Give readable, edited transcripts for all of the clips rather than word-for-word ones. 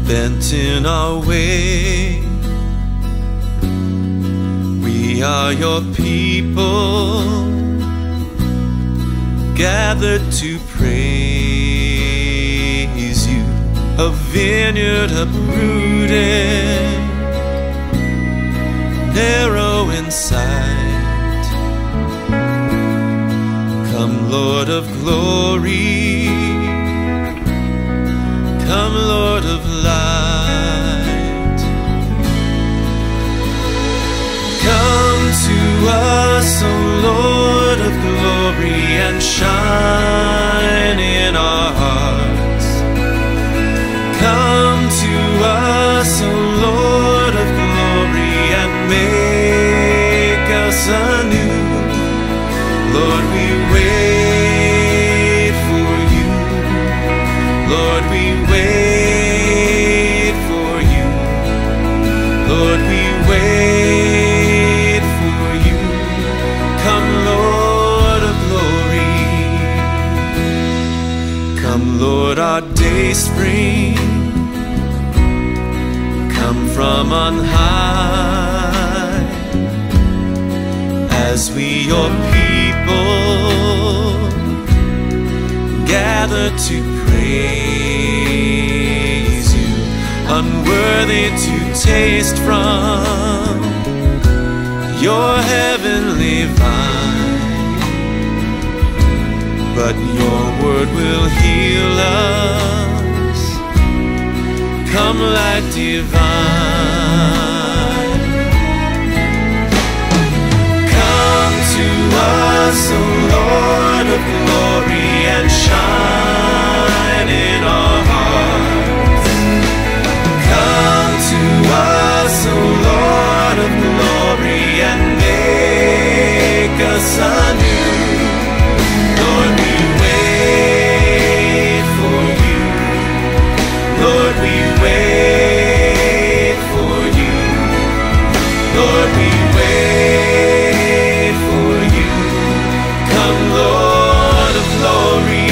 bent in our way. We are your people, gathered to praise you, a vineyard uprooted, narrow in sight. Come, Lord of glory, come, Lord of light. Come to us, O Lord of glory, and shine in our hearts. Come to us, O Lord of glory, and make us anew. Lord, we wait for you. Lord, we wait for you. Lord, we wait for you. Come, Lord of glory. Come, Lord, our day spring. Come from on high, as we your people gather to praise you, unworthy to taste from your heavenly vine, but your word will heal us. Come like divine. Come to us, O Lord of glory, and shine in our hearts. Come to us, O Lord of glory, and make us anew. Lord, we wait for you. Lord, we wait for you. Lord, we wait for you. Come, Lord of glory.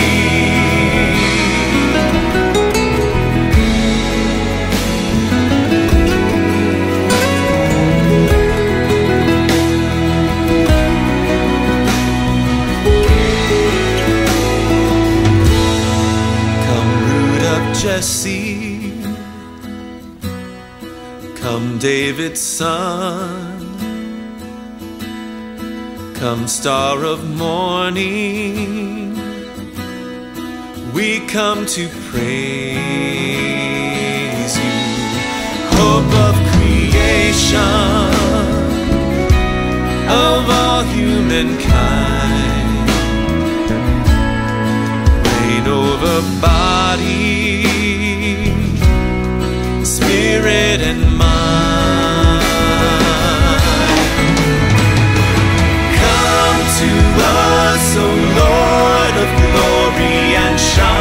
Come, root of Jesse. Come, David's son. Come, star of morning. We come to praise you. Hope of creation, of all humankind. Reign over body, spirit, and mind. Come to us, O Lord of glory, and shine